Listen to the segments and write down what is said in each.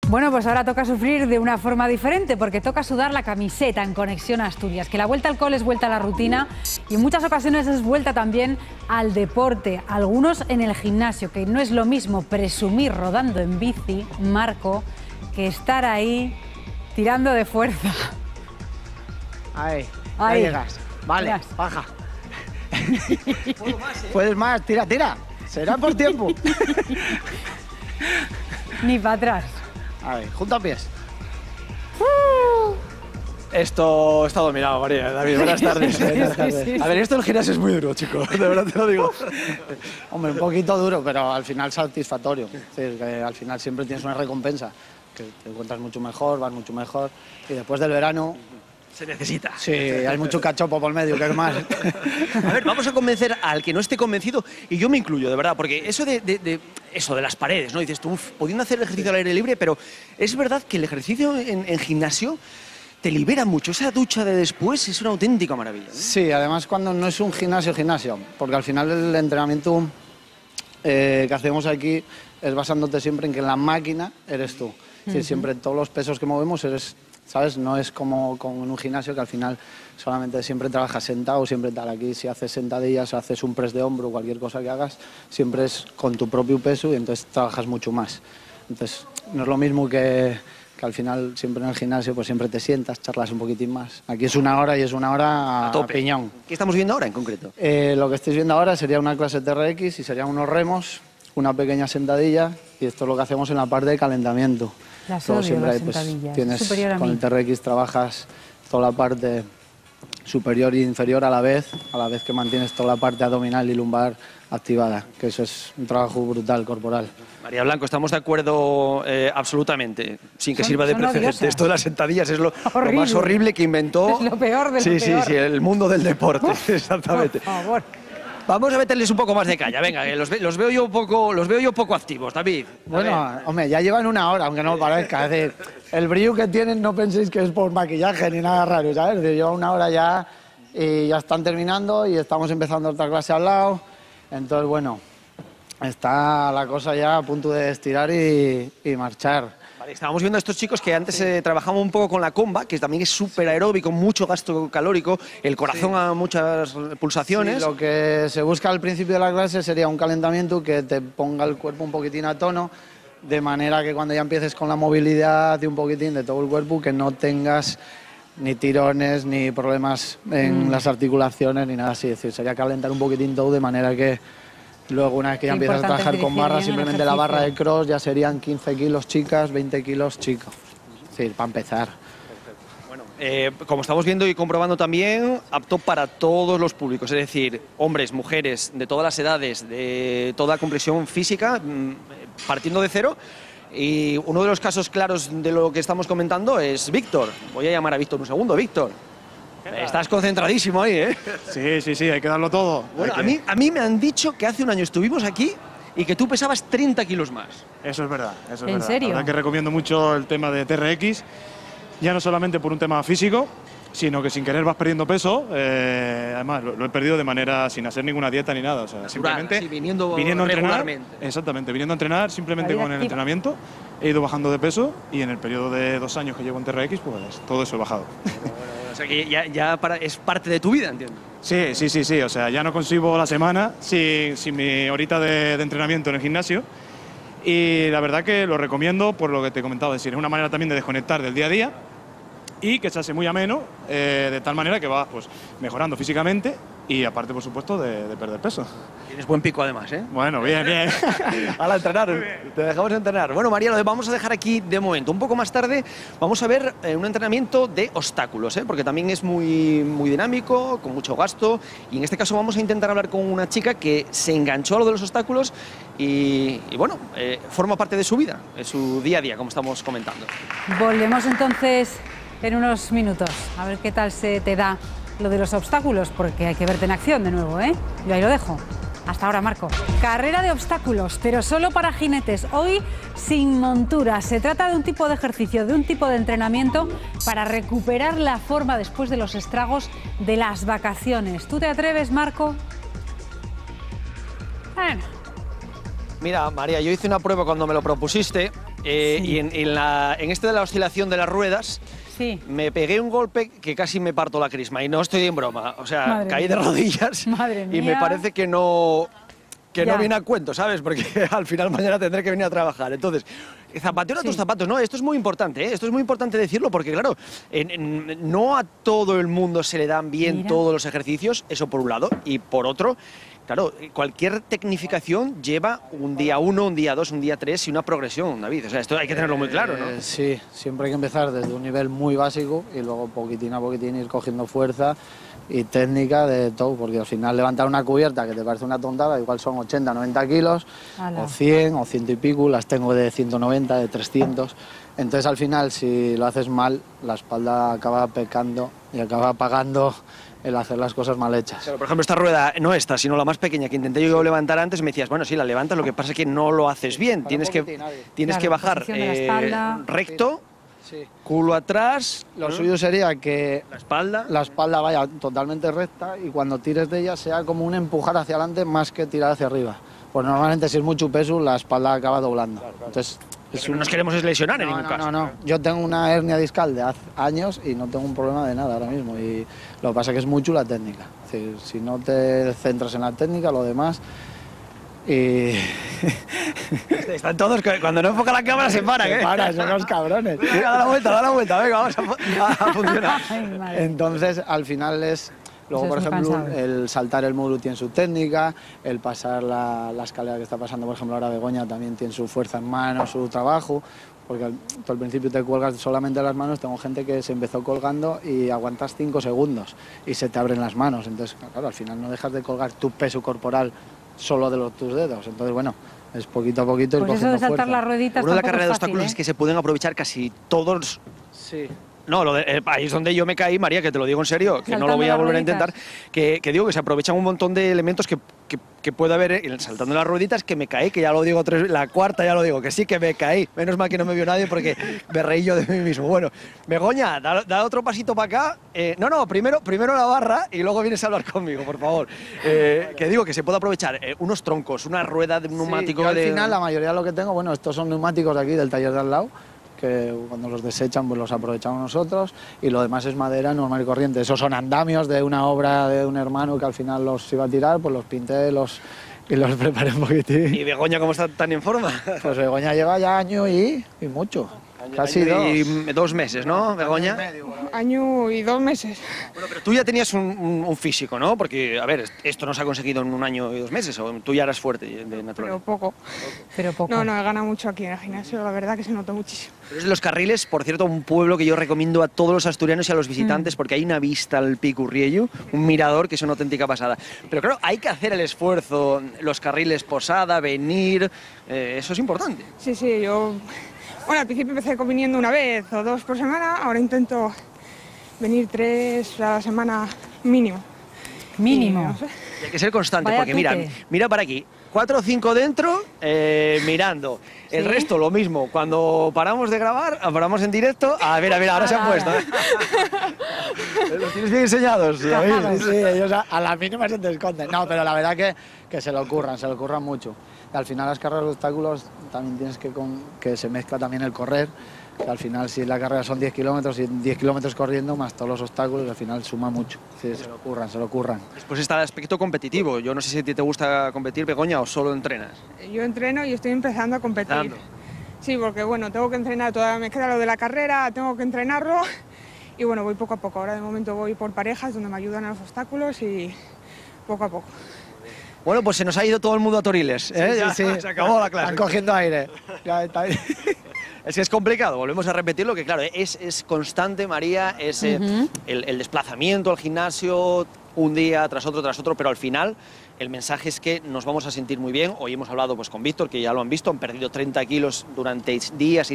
Bueno, pues ahora toca sufrir de una forma diferente porque toca sudar la camiseta en Conexión Asturias, que la vuelta al cole es vuelta a la rutina y en muchas ocasiones es vuelta también al deporte, algunos en el gimnasio, que no es lo mismo presumir rodando en bici, Marco, que estar ahí tirando de fuerza. Ahí, Ahí. ya llegas. Vale, Llegas. baja. Puedes más, tira, tira. Será por tiempo. Ni para atrás. A ver, junta pies. Esto está dominado, María. David, buenas tardes. Buenas tardes. A ver, esto del gimnasio es muy duro, chico. De verdad te lo digo. Hombre, un poquito duro, pero al final satisfactorio. Es decir, que al final siempre tienes una recompensa. Que te encuentras mucho mejor, vas mucho mejor. Y después del verano... Se necesita. Sí, hay mucho cachopo por medio, que es más. A ver, vamos a convencer al que no esté convencido, y yo me incluyo, de verdad, porque eso de las paredes, ¿no? Dices tú, pudiendo hacer el ejercicio al aire libre, pero es verdad que el ejercicio en gimnasio te libera mucho. Esa ducha de después es una auténtica maravilla, ¿no? Sí, además cuando no es un gimnasio, porque al final el entrenamiento que hacemos aquí es basándote siempre en que la máquina eres tú. Es decir, siempre todos los pesos que movemos eres... ¿Sabes? No es como en un gimnasio que al final solamente siempre trabajas sentado, siempre tal. Aquí si haces sentadillas, haces un press de hombro, cualquier cosa que hagas, siempre es con tu propio peso y entonces trabajas mucho más. Entonces no es lo mismo que al final siempre en el gimnasio pues siempre te sientas, charlas un poquitín más. Aquí es una hora y es una hora a piñón. ¿Qué estamos viendo ahora en concreto? Lo que estáis viendo ahora sería una clase TRX y serían unos remos, una pequeña sentadilla y esto es lo que hacemos en la parte de calentamiento. Las Luego odio, siempre las hay, pues, sentadillas. tienes, Superior a con mí. el TRX trabajas toda la parte superior e inferior a la vez que mantienes toda la parte abdominal y lumbar activada, que eso es un trabajo brutal corporal. María Blanco, estamos de acuerdo absolutamente, sin que Son- sirva de son precedente. odiosas. Esto de las sentadillas es lo Horrible. más horrible que inventó. Es lo peor de lo sí, peor. Sí, el mundo del deporte, exactamente. Por favor. Vamos a meterles un poco más de caña, venga, que los veo yo poco activos, David. A ver. Bueno, hombre, ya llevan una hora, aunque no lo parezca. Es decir, el brillo que tienen no penséis que es por maquillaje ni nada raro, ¿sabes? Es decir, llevan una hora ya y ya están terminando y estamos empezando otra clase al lado. Entonces, bueno, está la cosa ya a punto de estirar y marchar. Vale, estábamos viendo a estos chicos que antes trabajaban un poco con la comba, que también es súper aeróbico, mucho gasto calórico, el corazón a muchas pulsaciones. Sí, lo que se busca al principio de la clase sería un calentamiento que te ponga el cuerpo un poquitín a tono, de manera que cuando ya empieces con la movilidad de un poquitín de todo el cuerpo, que no tengas ni tirones, ni problemas en las articulaciones, ni nada así. Es decir, sería calentar un poquitín todo de manera que luego una vez que ya Qué empiezas a importante trabajar con dirigir barras, bien el simplemente la barra de ejercicio. cross ya serían 15 kilos chicas, 20 kilos chicos. Es decir, para empezar. Bueno, como estamos viendo y comprobando también, apto para todos los públicos, es decir, hombres, mujeres, de todas las edades, de toda complexión física, partiendo de cero. Y uno de los casos claros de lo que estamos comentando es Víctor. Voy a llamar a Víctor un segundo. Víctor, estás concentradísimo ahí, ¿eh? Sí, hay que darlo todo. Bueno, Hay que- a mí me han dicho que hace un año estuvimos aquí y que tú pesabas 30 kilos más. Eso es verdad, eso es ¿En verdad. serio? La verdad que recomiendo mucho el tema de TRX, ya no solamente por un tema físico, sino que sin querer vas perdiendo peso. Además, lo he perdido de manera sin hacer ninguna dieta ni nada. O sea, simplemente sí, viniendo a entrenar. regularmente. Exactamente, viniendo a entrenar, simplemente La vida con el activa. entrenamiento he ido bajando de peso y en el periodo de 2 años que llevo en TRX, pues todo eso he bajado. O sea que es parte de tu vida, entiendo. Sí. O sea, ya no consigo la semana sin mi horita de entrenamiento en el gimnasio. Y la verdad que lo recomiendo por lo que te he comentado. Es decir, es una manera también de desconectar del día a día y que se hace muy ameno, de tal manera que vas pues, mejorando físicamente y aparte, por supuesto, de perder peso. Tienes buen pico además, ¿eh? Bueno, bien. A entrenar, te dejamos entrenar. Bueno, María, lo vamos a dejar aquí de momento. Un poco más tarde vamos a ver un entrenamiento de obstáculos, ¿eh? Porque también es muy dinámico, con mucho gasto. Y en este caso vamos a intentar hablar con una chica que se enganchó a lo de los obstáculos y bueno, forma parte de su vida, de su día a día, como estamos comentando. Volvemos entonces en unos minutos. A ver qué tal se te da lo de los obstáculos, porque hay que verte en acción de nuevo, ¿eh? Yo ahí lo dejo. Hasta ahora, Marco. Carrera de obstáculos, pero solo para jinetes. Hoy sin montura. Se trata de un tipo de ejercicio, de un tipo de entrenamiento para recuperar la forma después de los estragos de las vacaciones. ¿Tú te atreves, Marco? Bueno. Mira, María, yo hice una prueba cuando me lo propusiste y en este de la oscilación de las ruedas, Sí. me pegué un golpe que casi me parto la crisma, y no estoy en broma. O sea, Madre caí mía. de rodillas Madre y me mía. parece que no Ya. viene a cuento, ¿sabes? Porque al final mañana tendré que venir a trabajar. Entonces, zapatero a tus zapatos. No, esto es muy importante, ¿eh? Esto es muy importante decirlo porque, claro, no a todo el mundo se le dan bien Mira. todos los ejercicios, eso por un lado. Y por otro, claro, cualquier tecnificación lleva un día 1, un día 2, un día 3 y una progresión, David. O sea, esto hay que tenerlo muy claro, ¿no? Sí, siempre hay que empezar desde un nivel muy básico y luego poquitín a poquitín ir cogiendo fuerza y técnica de todo, porque al final levantar una cubierta que te parece una tontada, igual son 80, 90 kilos, Ala. o 100, o 100 y pico, las tengo de 190, de 300. Entonces al final, si lo haces mal, la espalda acaba pecando y acaba pagando el hacer las cosas mal hechas. Claro, por ejemplo, esta rueda, no esta, sino la más pequeña que intenté yo levantar antes, me decías, bueno, sí, la levantas, lo que pasa es que no lo haces bien. Para Tienes un que, poquitín, Adi. tienes Claro, que bajar posición de la espalda. recto, Sí. culo atrás, Lo ¿no? suyo sería que la espalda. vaya totalmente recta y cuando tires de ella sea como un empujar hacia adelante más que tirar hacia arriba. Pues normalmente si es mucho peso la espalda acaba doblando. Entonces, No nos queremos lesionar en ningún caso. no. Yo tengo una hernia discal de hace años y no tengo un problema de nada ahora mismo. Y lo que pasa es que es mucho la técnica. Es decir, si no te centras en la técnica, lo demás... Y... Están todos, cuando no enfoca la cámara se paran, ¿eh? Para, son unos cabrones. Venga, da la vuelta, venga, vamos a funcionar. Ay, madre. Entonces, al final es... Luego, Eso por es muy ejemplo, cansado. el saltar el muro tiene su técnica, el pasar la escalera que está pasando, por ejemplo, ahora Begoña también tiene su fuerza en manos, su trabajo, porque tú al principio te cuelgas solamente las manos, tengo gente que se empezó colgando y aguantas 5 segundos y se te abren las manos, entonces, claro, al final no dejas de colgar tu peso corporal solo de tus dedos, entonces, bueno, es poquito a poquito ir Pues eso de cogiendo saltar fuerza. las rueditas Uno de la tampoco carrera de es fácil, obstáculos ¿eh? es que se pueden aprovechar casi todos. Sí. No, ahí es donde yo me caí, María, que te lo digo en serio, que no Saltando lo voy a las volver a rueditas. intentar, que digo que se aprovechan un montón de elementos que puede haber saltando las rueditas, que me caí, que ya lo digo la cuarta ya lo digo, que sí que me caí. Menos mal que no me vio nadie porque me reí yo de mí mismo. Bueno, Begoña, da otro pasito para acá. Primero la barra y luego vienes a hablar conmigo, por favor. Que digo que se puede aprovechar unos troncos, una rueda de un neumático. Sí, yo al final la mayoría de lo que tengo, bueno, estos son neumáticos de aquí del taller de al lado, que cuando los desechan pues los aprovechamos nosotros y lo demás es madera normal y corriente. Esos son andamios de una obra de un hermano que al final los iba a tirar, pues los pinté y los preparé un poquitín. ¿Y Begoña cómo está tan en forma? Pues Begoña lleva ya año y mucho, casi y 2. 2 meses, ¿no, Begoña? Año y 2 meses. Bueno, pero tú ya tenías un físico, ¿no? Porque, a ver, esto no se ha conseguido en 1 año y 2 meses, o tú ya eras fuerte de Pero naturaleza. poco. Pero poco. No, he ganado mucho aquí en el gimnasio, la verdad que se notó muchísimo. Pero es de Los Carriles, por cierto, un pueblo que yo recomiendo a todos los asturianos y a los visitantes, porque hay una vista al Pico Urriello, un mirador que es una auténtica pasada. Pero claro, hay que hacer el esfuerzo, Los Carriles Posada, venir, eso es importante. Sí, yo... Bueno, al principio empecé viniendo 1 vez o 2 por semana, ahora intento venir 3 a la semana mínimo. Mínimo. Y, no sé. Y hay que ser constante, Vaya porque mira, tute. mira para aquí, 4 o 5 dentro, mirando. El ¿Sí? resto lo mismo, cuando paramos de grabar, paramos en directo, a ver, ahora se han Ahora. puesto. Los tienes bien enseñados, David. Sí, sí, ellos a la mínima se te esconden. No, pero la verdad que se lo ocurran mucho. Y al final las carreras de obstáculos también tienes que se mezcla también el correr, que al final si la carrera son 10 kilómetros y 10 kilómetros corriendo más todos los obstáculos, al final suma mucho. Sí, se lo ocurran. Después está el aspecto competitivo. Yo no sé si a ti te gusta competir, Begoña, o solo entrenas. Yo entreno y estoy empezando a competir. Empezando. Sí, porque bueno, tengo que entrenar, todavía me queda lo de la carrera, tengo que entrenarlo y bueno, voy poco a poco. Ahora de momento voy por parejas donde me ayudan a los obstáculos y poco a poco. Bueno, pues se nos ha ido todo el mundo a Toriles. ¿eh? Ya se acabó la clase. Están cogiendo aire. Ya está ahí. Es que es complicado, volvemos a repetirlo, que claro, es constante, María, es el desplazamiento al gimnasio un día tras otro, pero al final el mensaje es que nos vamos a sentir muy bien. Hoy hemos hablado pues con Víctor, que ya lo han visto, han perdido 30 kilos durante días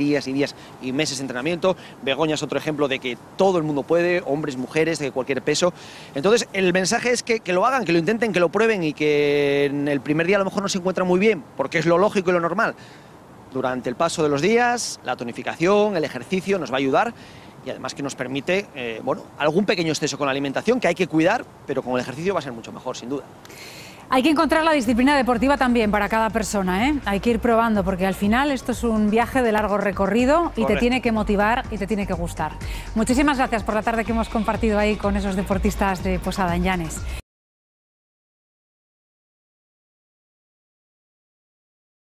y meses de entrenamiento. Begoña es otro ejemplo de que todo el mundo puede, hombres, mujeres, de cualquier peso. Entonces el mensaje es que lo hagan, que lo intenten, que lo prueben y que en el primer día a lo mejor no se encuentran muy bien, porque es lo lógico y lo normal. Durante el paso de los días, la tonificación, el ejercicio nos va a ayudar y además que nos permite, algún pequeño exceso con la alimentación que hay que cuidar, pero con el ejercicio va a ser mucho mejor, sin duda. Hay que encontrar la disciplina deportiva también para cada persona, ¿eh? Hay que ir probando porque al final esto es un viaje de largo recorrido y te tiene que motivar y te tiene que gustar. Muchísimas gracias por la tarde que hemos compartido ahí con esos deportistas de Posada en Llanes.